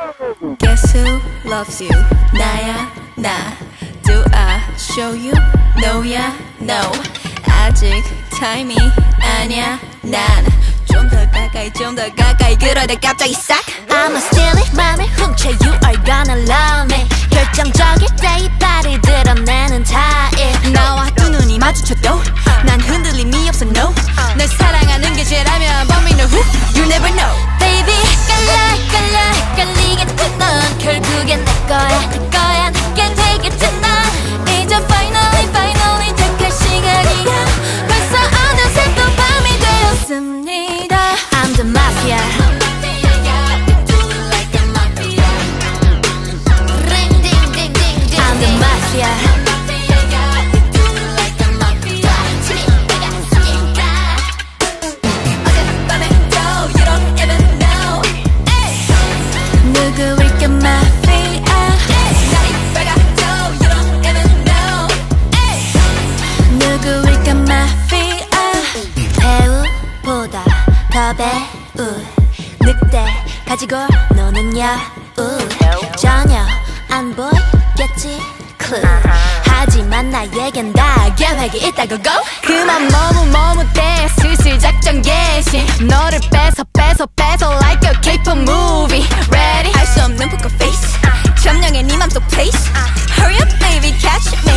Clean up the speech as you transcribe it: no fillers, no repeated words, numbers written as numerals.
Guess who loves you? 나야 나. Do I show you? No야 no. 아직 타임이 아니야 난. 좀 더 가까이 좀 더 가까이 그러다 갑자기 싹. I'ma steal it 맘을 훔쳐 You are gonna love me. 결정적일 때 이 발을 드러내는 타입. 나와 두 눈이 마주쳐도 난 흔들림이 없어 no. 널 사랑하는 게 죄라면 But me know who You never know. Baby 헷갈려 헷갈리겠지 넌 결국엔 내 거야 내 거야 내게 되겠지 넌 이제 finally 택할 시간이야. 벌써 어느새 또 밤이 되었습니다. I'm the mafia. I'm the mafia. 누구일까 마피아. 누구일까 마피아. 배우보다 더 배우. 늑대 가지고 노는 여우. 전혀 안 보이겠지 clue. 하지만 나에겐 다 계획이 있다고 go. 그만 머뭇대 슬슬 작전 개시. 너를 뺏어 like a K-pop movie. Ready? 알 수 없는 poker face. 점령해 네 맘속 place. Hurry up baby catch me.